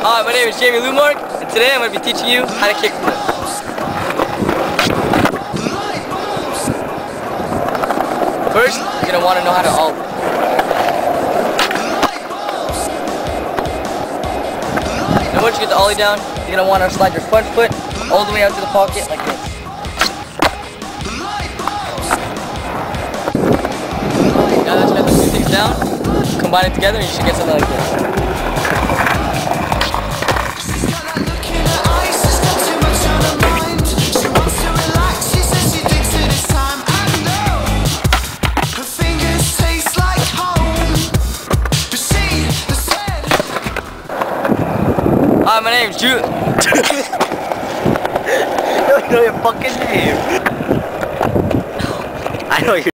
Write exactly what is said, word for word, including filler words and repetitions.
Hi, my name is Kidlumarque, and today I'm going to be teaching you how to kickflip. First, you're going to want to know how to alt. Then once you get the ollie down, you're going to want to slide your front foot all the way out to the pocket like this. Now that you got the two things down, combine it together and you should get something like this. Hi, my name's Jonas. I don't know your fucking name. I know you.